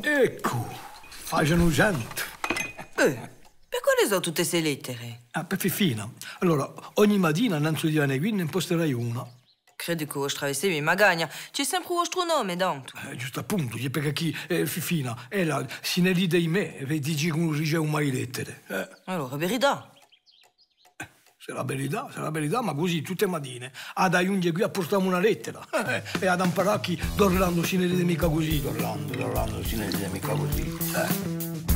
Ecco, facciano 100. Per quale sono tutte queste lettere? Ah, per Fifina. Allora, ogni mattina innanzi di venire qui ne imposterai una. Credo che voi travestite magagna. C'è sempre il vostro nome, tanto. Giusto appunto, perché chi Fifina è la sineride di me e dici che non riceve mai lettere. Allora, verità. Se la verità, ma così tutte le mattine ad aiungere qui a portare una lettera e ad imparare chi Dorlando sineride mica così, Dorlando sineride mica così.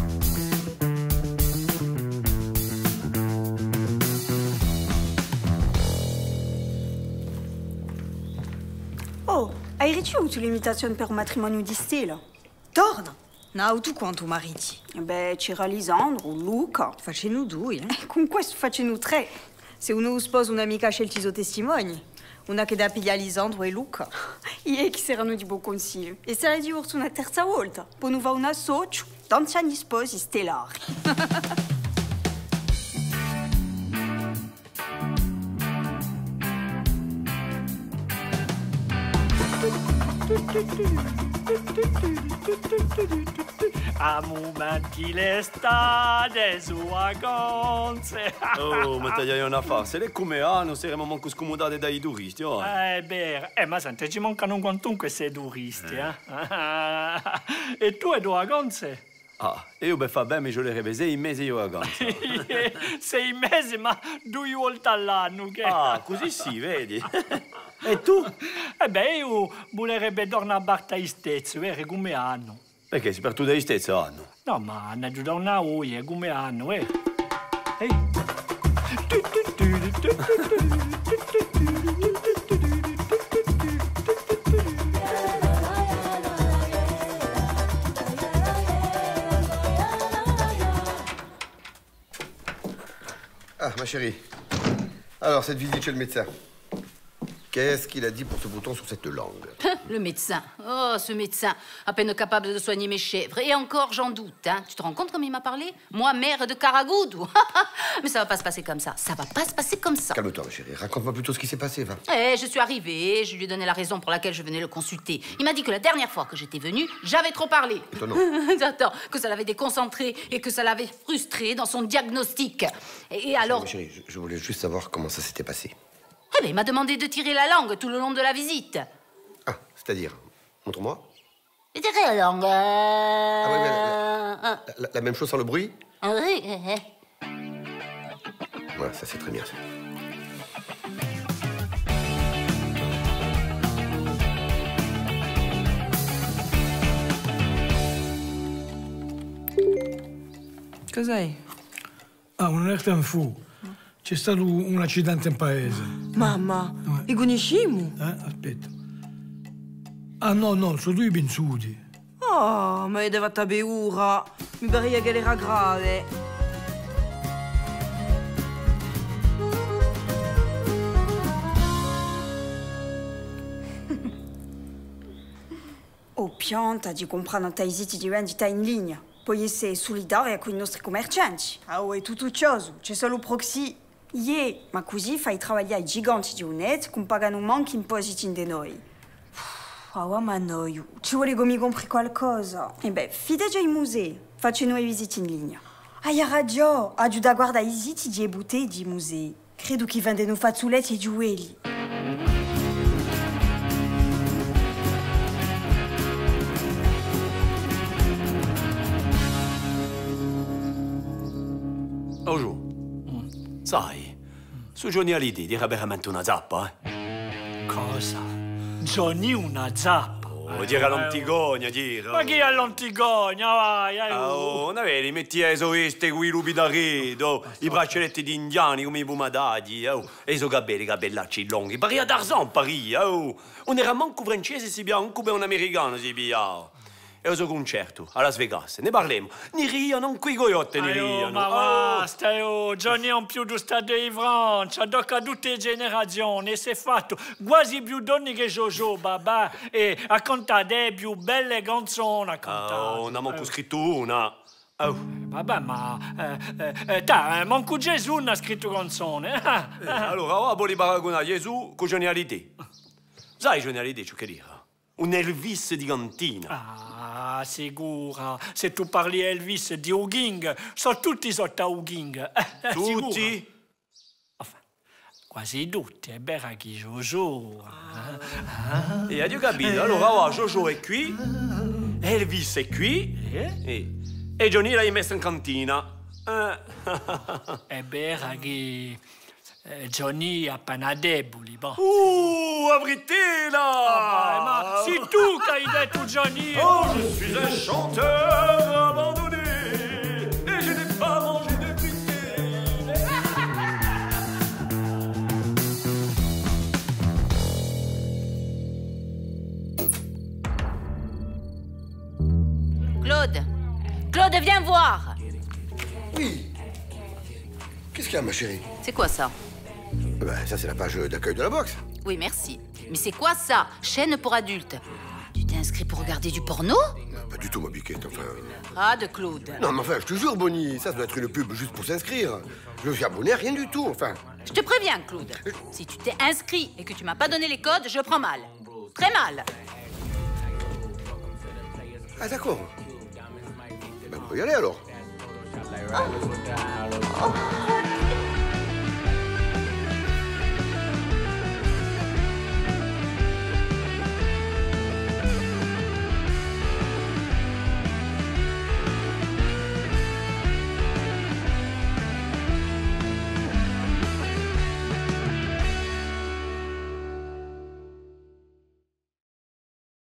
Oh, hai ricevuto l'invitazione per un matrimonio di Stella? Torna! No, tu quanto mariti? Beh, c'era Lisandro, Luca. Facciamo due, eh? Con questo facciamo 3. Se uno sposa un'amica scelti i testimoni, una che dà piglia Lisandro e Luca. E che saranno di buon consiglio. E sarà di urso una terza volta. Poi non va una socio, d'anziani sposi stellari. A momenti l'estate su vacanze. Oh, ma tagliai una farsa. E come non saremo manco scomodati dai turisti, oh? È vero. Ma senti, ci mancano quantunque sei turisti, eh? E tu e due vacanze? Ah, io per far bene mi giocherebbe 6 mesi di vacanza. 6 mesi, ma 2 volte all'anno, che? Ah, così sì, vedi? E tu? Beh, io volerebbe tornare a Barta Istezio, come hanno. Perché si per tu dai stessi anno? No, ma hanno già una uie, come hanno, Ehi. Ah, ma chérie. Alors, cette visite chez le médecin. Qu'est-ce qu'il a dit pour ce bouton sur cette langue? Le médecin. Oh, ce médecin, à peine capable de soigner mes chèvres. Et encore, j'en doute. Hein. Tu te rends compte comme il m'a parlé? Moi, mère de Karagoudou. Mais ça va pas se passer comme ça. Ça va pas se passer comme ça. Calme-toi, ma chérie. Raconte-moi plutôt ce qui s'est passé, va. Je suis arrivée, je lui ai donné la raison pour laquelle je venais le consulter. Il m'a dit que la dernière fois que j'étais venue, j'avais trop parlé. Étonnant. Attends, que ça l'avait déconcentré et que ça l'avait frustré dans son diagnostic. Et alors... Ma chérie, je voulais juste savoir comment ça s'était passé. Eh bien, il m'a demandé de tirer la langue tout le long de la visite. Ah, c'est-à-dire? Montre-moi. Tirer la langue. Ah oui, mais la même chose sans le bruit? Oui. Voilà, ça c'est très bien, ça. Cos'hai? Ah, un'alerta in fu. C'è stato un accidente in paese. Mamma, e conosciamo? Aspetta. Ah, no, sono due pensuti. Oh, ma è devata beura. Mi pare che era grave. Oh, pianta di comprare i siti di vendita in linea. Puoi essere solidaria con i nostri commercianti. Ah, è tutto ciò, c'è solo proxy. Ma così fai travagliare i giganti di Unet che pagano manchi impositi di noi. Ah, ma noi, ci vuole che mi compri qualcosa. E beh, fidati ai musei, faccio nuove visite in linea. Hai ragione, aiuta a guardare i siti di bouteille di musei. Credo che vendono fazzoletti e gioielli. Sai, su Johnny Hallyday dirà veramente una zappa, Cosa? Johnny una zappa? Oh, dire all'Antigogna, dire. Ma chi è all'Antigogna? Vai, Oh, non vedi, metti a esoiste con i lupi d'arredo, i braccialetti di indiani come i pomadaggi, e i suoi capellacci lunghi. Paria d'Arzan, paria, Non era manco francese si bianco come un americano si bianco. E il suo concerto a Las Vegas, ne parliamo. Ne riano, quei coyote ne riano. Ma basta, Johnny non più di stato di Francia, dopo tutte le generazioni, e si è fatto quasi più donne che Jojo, babà, e ha cantato le più belle canzoni, ha cantato. Non abbiamo scritto una. Vabbè, ma manco Gesù non ha scritto canzone. Allora, ora vuoi paragonare Gesù con Johnny Hallyday. Sai Johnny Hallyday ciò che dire? Un Elvis di cantina. sicura. Se tu parli a Elvis di Uging, sono tutti sotto Uging. Tutti? Quasi tutti, è vero che Jojo. E hai capito? Allora, Jojo è qui, Elvis è qui, e Johnny l'hai messo in cantina. È vero che Johnny ha appena deboli, boh. Abritela! Ma sei tu che hai detto Johnny? Oh, je suis un chanteur abandonné, et je n'ai pas mangé depuis Claude, Claude, viens voir. Oui. Qu'est-ce qu'il y a, ma chérie? C'est quoi ça? Ben, ça, c'est la page d'accueil de la boxe. Oui, merci. Mais c'est quoi ça? Chaîne pour adultes. Tu t'es inscrit pour regarder du porno? Pas du tout, ma biquette, enfin... Ah, de Claude. Non, mais enfin, je te jure, Bonnie, ça doit être une pub juste pour s'inscrire. Je me suis abonné à rien du tout, enfin... Je te préviens, Claude. Si tu t'es inscrit et que tu m'as pas donné les codes, je prends mal. Très mal. Ah, d'accord. Ben, on peut y aller, alors. Oh.